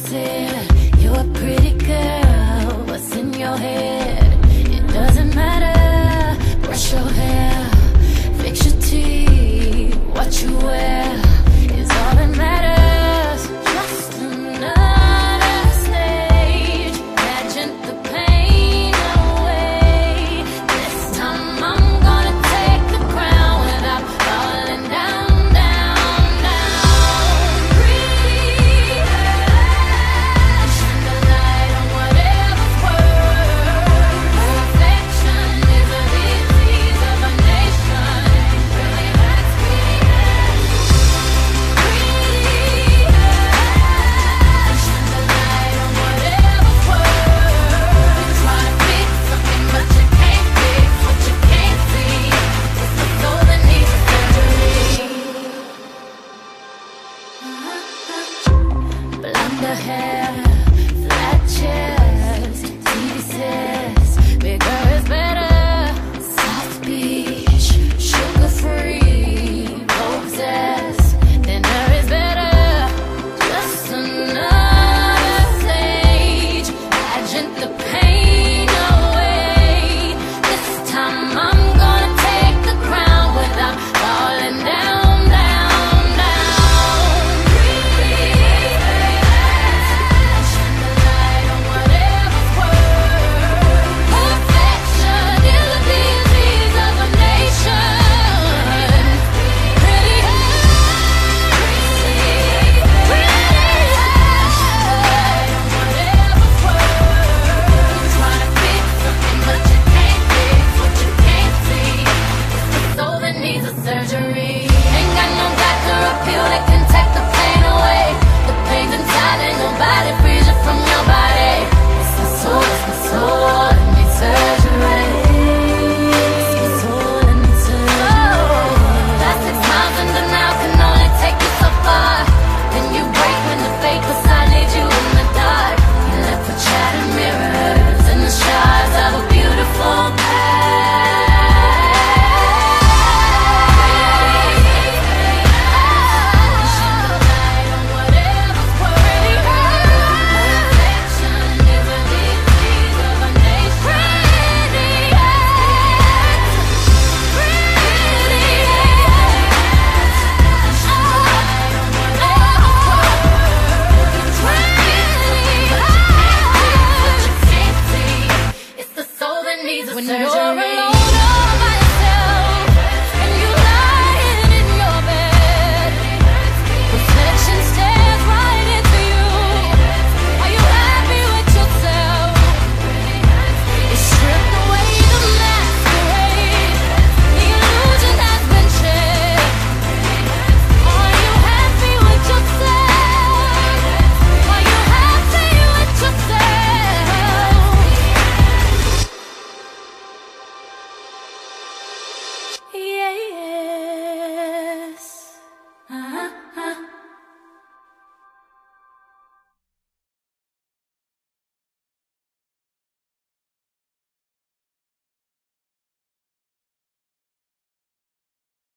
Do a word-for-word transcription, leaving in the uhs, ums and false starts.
said, you're a pretty girl, what's in your head? It doesn't matter, brush your hair, fix your teeth, what you wear is all that matters. Just another stage, pageant the pain away. This time I'm gonna take the crown without falling down, down, down. Breathe, shine the light on whatever's worth. Perfection is a disease of a nation. Really, that's me. Breathe, shine the light on whatever's worth. Try to fix something, but you can't fix what you can't see. It's the soul that needs surgery. Blonder hair, flat chest, T V says bigger is better. South Beach, sugar free, possessed, thinner is better. Just another stage, pageant the pain away. This time I'm gonna take the crown without falling down, down, down. Breathe, shine the light on whatever's worth. Perfection is a disease of a nation. Pretty pretty shine the light on whatever's worth. Try to fix something, but you can't fix what you can't see. It's the soul that needs a surgery.